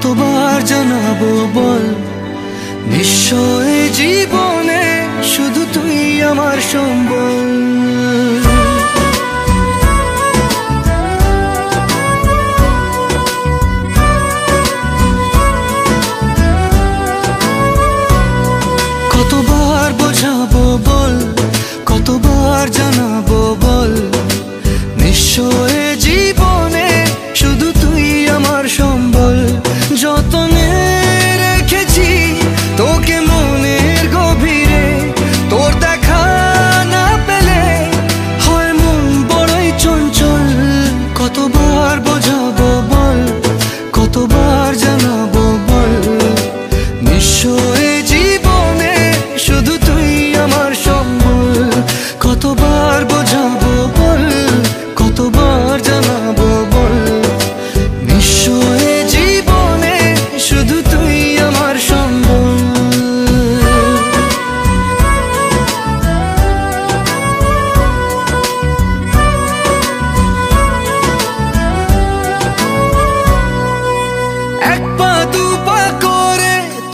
কতবার জানাবো বল, নিশ্চয় জীবনে শুধু তুই আমার সম্বল। কতবার বোঝাবো বল, কতবার জানাবো বল, নিশ্চয় জীবনে শুধু তুই আমার সম্বল। যতনে রেখেছি তোকে মনের গভীরে, তোর দেখা না পেলে হয় মন বড়ই চঞ্চল। কতবার বোঝাবো বল, কতবার